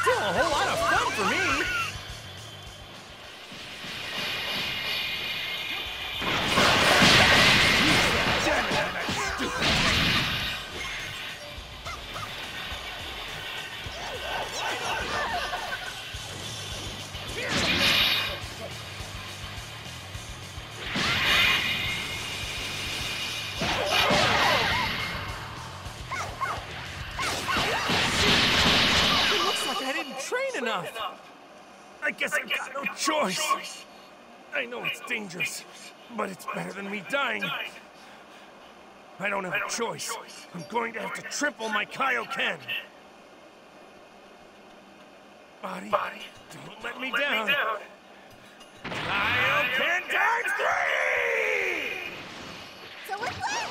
Still a whole lot of fun for me. I guess I've got no choice. I know it's dangerous, but it's better than me dying. I don't have a choice. I'm going to have to triple my Kaioken. Body, don't let me down. Kaioken times 3! So what's left?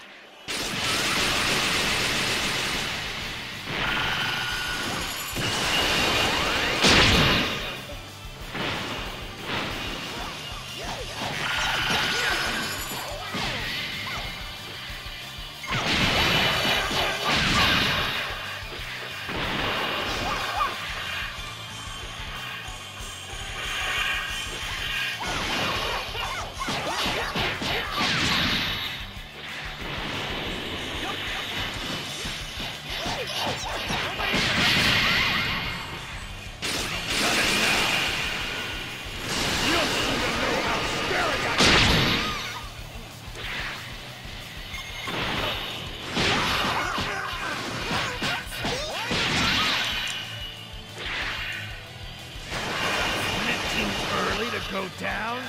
Go down?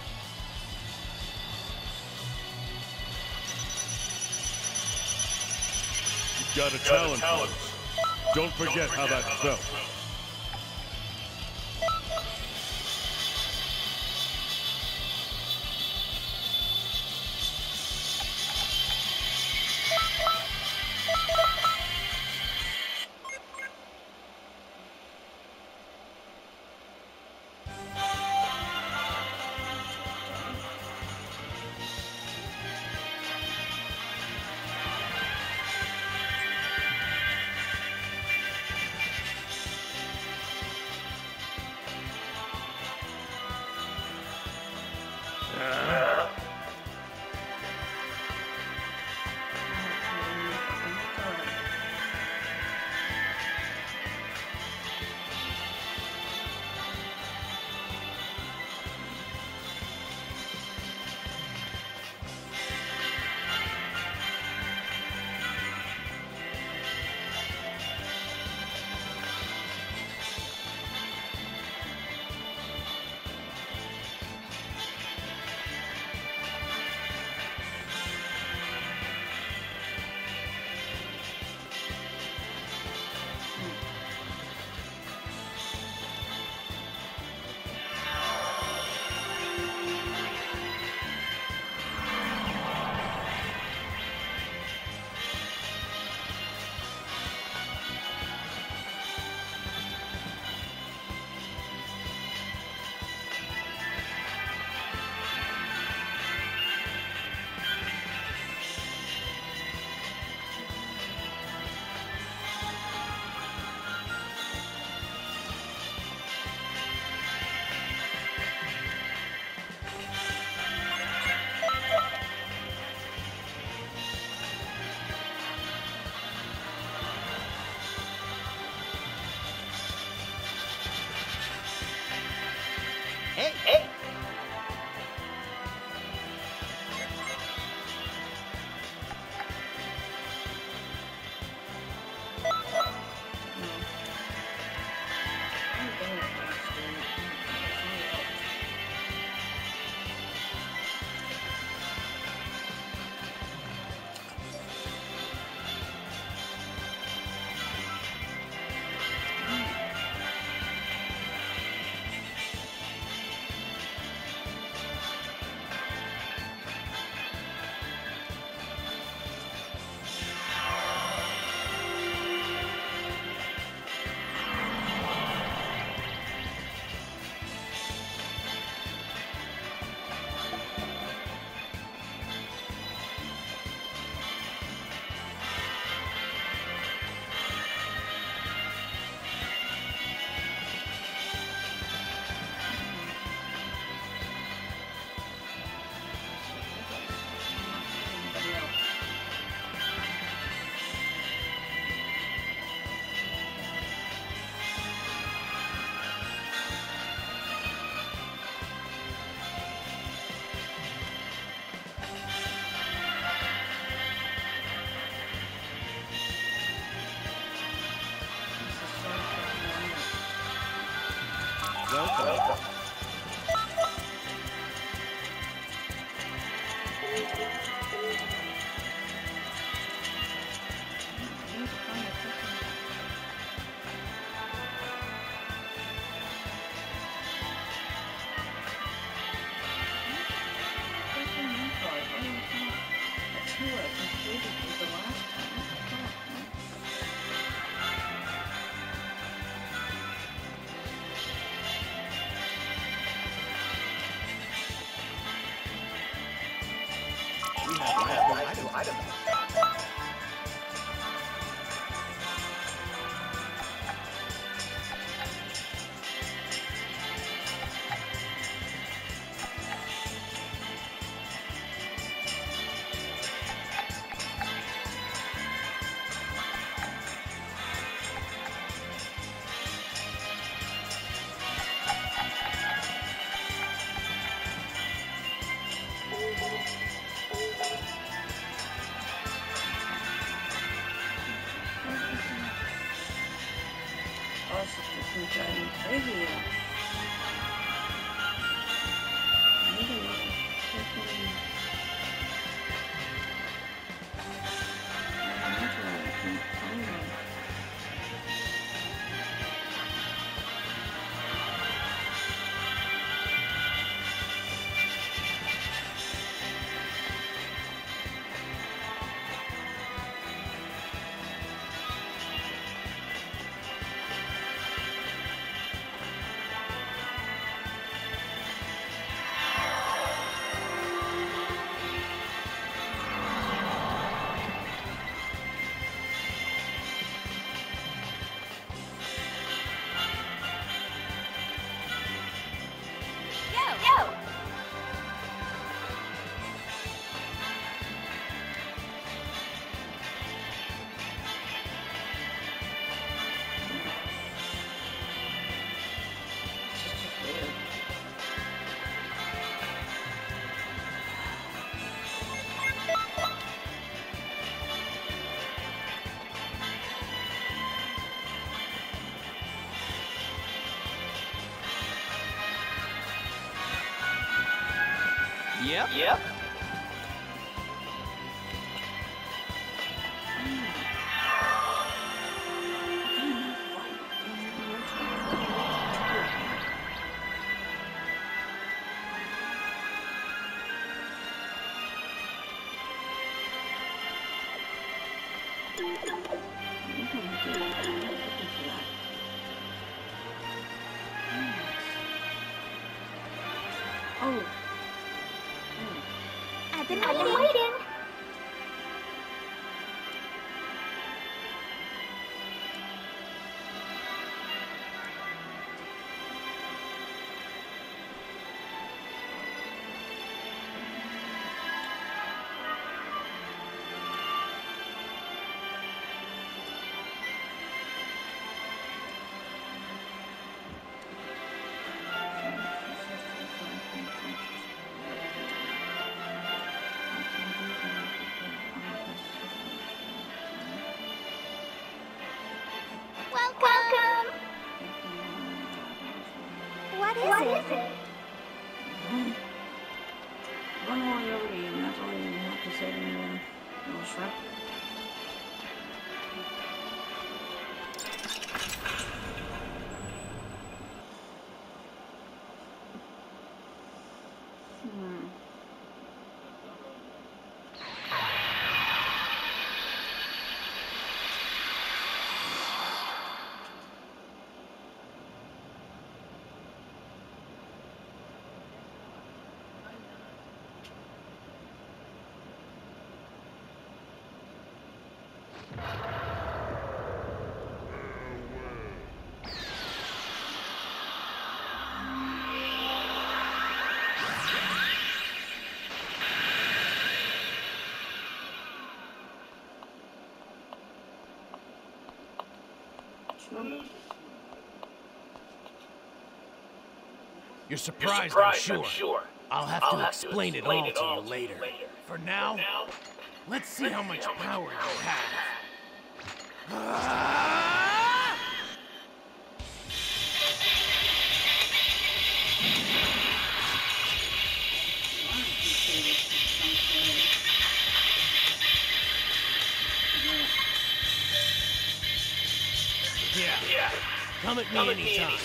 You've got a talent for this. Don't forget how that felt. Welcome. Yep. I've been waiting. Welcome. What is it? Run along over and that's all you have to say to me, little shrimp. You're surprised, I'm sure. I'll have to explain it all to you later. For now, let's see how much power you have. Come at me anytime.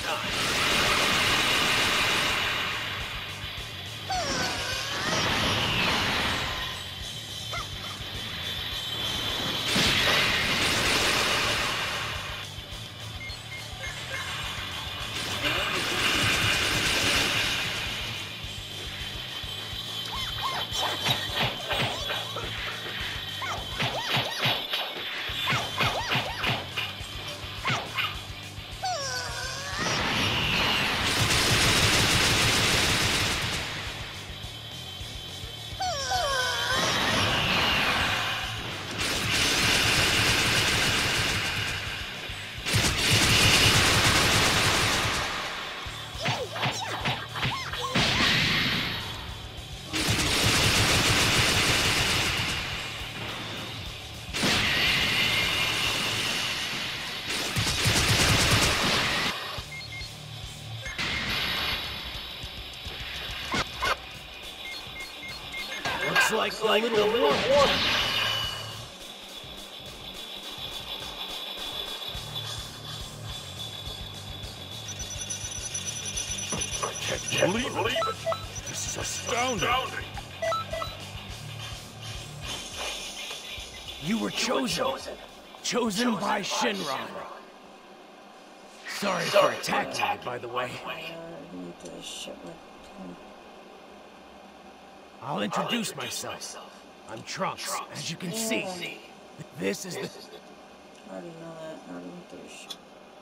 Looks like a little warm. I can't believe it. This is astounding. You were chosen. Chosen by Shinron. Sorry for attacking you, by the way. You need to shit with him. I'll introduce myself. I'm Trunks, as you can see. This is the... I already know that. I already went through this shit.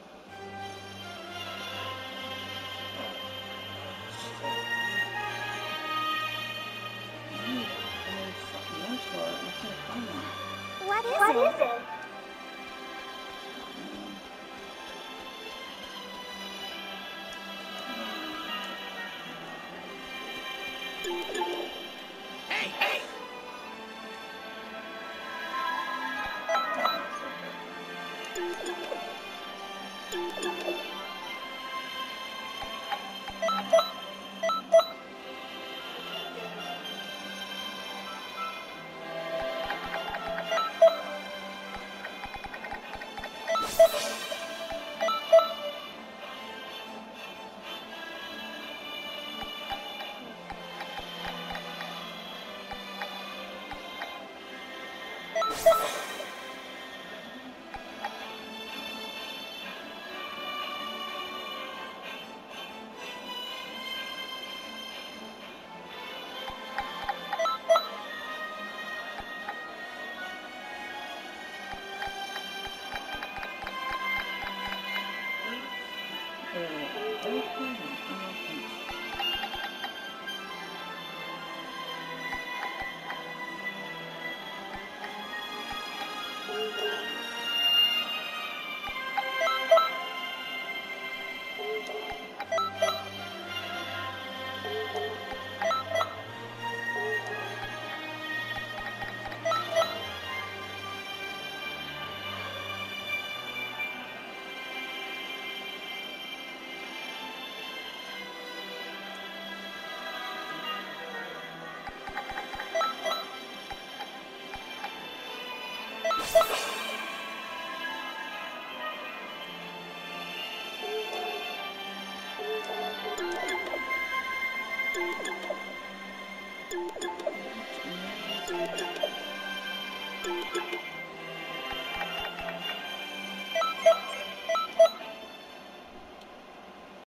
I need a fucking mentor. I can't find that. What is it? Hey!